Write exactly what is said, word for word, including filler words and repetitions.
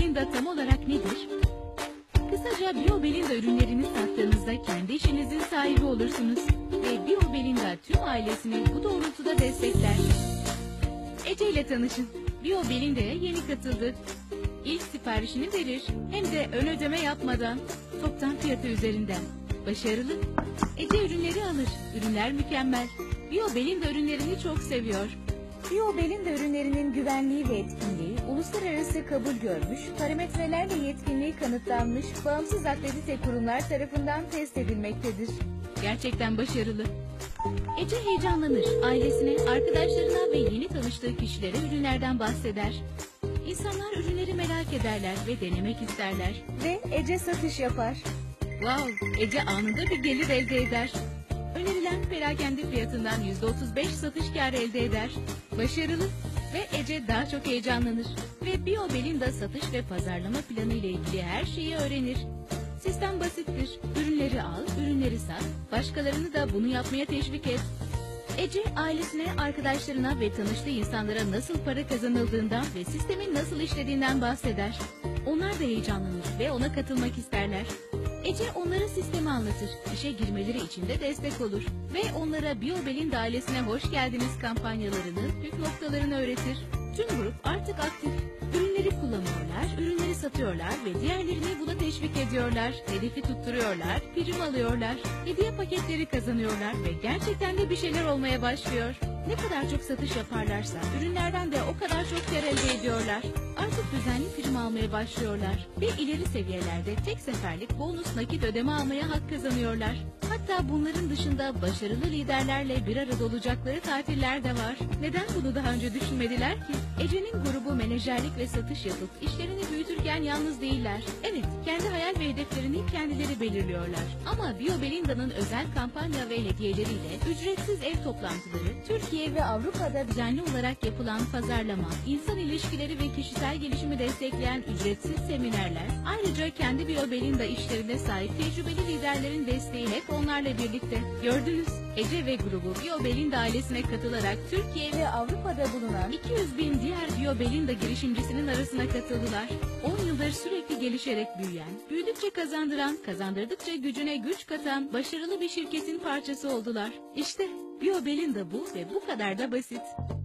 Belinda tam olarak nedir? Kısaca Bio Belinda ürünlerini sattığınızda kendi işinizin sahibi olursunuz ve Bio Belinda tüm ailesini bu doğrultuda destekler. Ece ile tanışın. Bio Belinda'ya yeni katıldı. İlk siparişini verir, hem de ön ödeme yapmadan, toptan fiyatı üzerinden. Başarılı. Ece ürünleri alır, ürünler mükemmel. Bio Belinda ürünlerini çok seviyor. Bio Belinda ürünlerinin güvenliği ve etkinliği, uluslararası kabul görmüş, parametrelerle yetkinliği kanıtlanmış, bağımsız akredite kurumlar tarafından test edilmektedir. Gerçekten başarılı. Ece heyecanlanır, ailesine, arkadaşlarına ve yeni tanıştığı kişilere ürünlerden bahseder. İnsanlar ürünleri merak ederler ve denemek isterler. Ve Ece satış yapar. Wow, Ece anında bir gelir elde eder. Önerilen perakende fiyatından yüzde otuz beş satış kârı elde eder. Başarılı ve Ece daha çok heyecanlanır. Ve Bio Belinda satış ve pazarlama planı ile ilgili her şeyi öğrenir. Sistem basittir. Ürünleri al, ürünleri sat, başkalarını da bunu yapmaya teşvik et. Ece ailesine, arkadaşlarına ve tanıştığı insanlara nasıl para kazanıldığından ve sistemin nasıl işlediğinden bahseder. Onlar da heyecanlanır ve ona katılmak isterler. Ece onlara sistemi anlatır, işe girmeleri için de destek olur ve onlara Bio Belinda ailesine hoş geldiniz kampanyalarını, püf noktalarını öğretir. Tüm grup artık aktif. Ürünleri kullanıyorlar, ürünleri satıyorlar ve diğerlerini buna teşvik ediyorlar. Hedefi tutturuyorlar, prim alıyorlar, hediye paketleri kazanıyorlar ve gerçekten de bir şeyler olmaya başlıyor. Ne kadar çok satış yaparlarsa ürünlerden de o kadar çok kar elde ediyorlar. Artık düzenli prim almaya başlıyorlar ve ileri seviyelerde tek seferlik bonus nakit ödeme almaya hak kazanıyorlar. Hatta bunların dışında başarılı liderlerle bir arada olacakları tatiller de var. Neden bunu daha önce düşünmediler ki? Ece'nin grubu menajerlik ve satış yapıp işlerini büyütürken yalnız değiller. Evet, kendi hayal ve hedeflerini kendileri belirliyorlar. Ama Bio Belinda'nın özel kampanya ve hediyeleriyle ücretsiz ev toplantıları, Türkiye ve Avrupa'da düzenli olarak yapılan pazarlama, insan ilişkileri ve kişisel gelişimi destekleyen ücretsiz seminerler, ayrıca kendi Bio Belinda işlerine sahip tecrübeli liderlerin desteği hep onlarla birlikte. Gördünüz, Ece ve grubu Bio Belinda ailesine katılarak Türkiye ve Avrupa'da bulunan iki yüz bin diğer Bio Belinda girişimcisinin arasına katıldılar. on yıldır sürekli gelişerek büyüyen, büyüdükçe kazandıran, kazandırdıkça gücüne güç katan başarılı bir şirketin parçası oldular. İşte Bio Belinda bu ve bu kadar da basit.